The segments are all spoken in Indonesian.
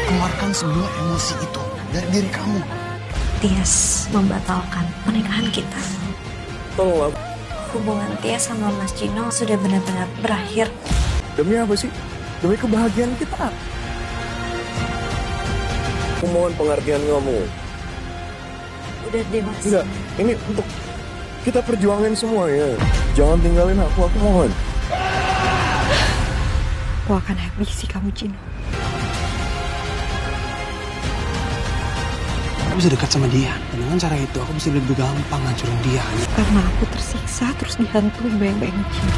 Keluarkan semua emosi itu dari diri kamu. Tias membatalkan pernikahan kita. Tolonglah. Hubungan Tias sama Mas Gino sudah benar-benar berakhir. Demi apa sih? Demi kebahagiaan kita. Aku mohon pengertian kamu. Udah dewasa. Enggak, ini untuk kita perjuangin semua ya. Jangan tinggalin aku mohon. Aku akan habisi kamu, Gino. Aku bisa dekat sama dia. Dan dengan cara itu aku bisa lebih gampang ngancurin dia. Karena aku tersiksa terus dihantui bayang-bayang Gino.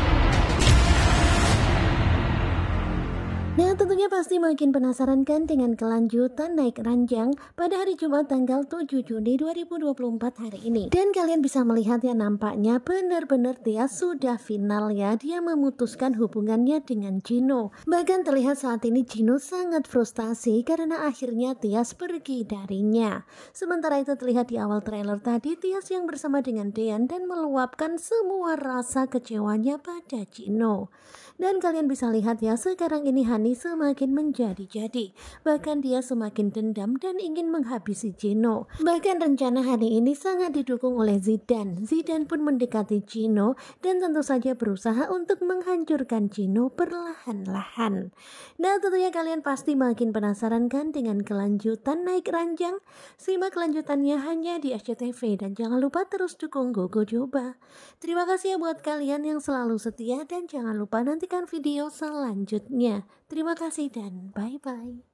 Nah, tentunya pasti makin penasaran kan dengan kelanjutan naik ranjang pada hari Jumat tanggal 7 Juni 2024 hari ini. Dan kalian bisa melihat ya, nampaknya benar-benar Tias sudah final ya. Dia memutuskan hubungannya dengan Gino. Bahkan terlihat saat ini Gino sangat frustasi karena akhirnya Tias pergi darinya. Sementara itu terlihat di awal trailer tadi Tias yang bersama dengan Dean dan meluapkan semua rasa kecewanya pada Gino. Dan kalian bisa lihat ya, sekarang ini Hani semakin menjadi-jadi. Bahkan dia semakin dendam dan ingin menghabisi Gino. Bahkan rencana Hani ini sangat didukung oleh Zidane. Zidane pun mendekati Gino dan tentu saja berusaha untuk menghancurkan Gino perlahan-lahan. Nah, tentunya kalian pasti makin penasaran kan dengan kelanjutan naik ranjang? Simak kelanjutannya hanya di SCTV dan jangan lupa terus dukung Gogo Joba. Terima kasih ya buat kalian yang selalu setia dan jangan lupa nantikan video selanjutnya. Terima kasih dan bye-bye.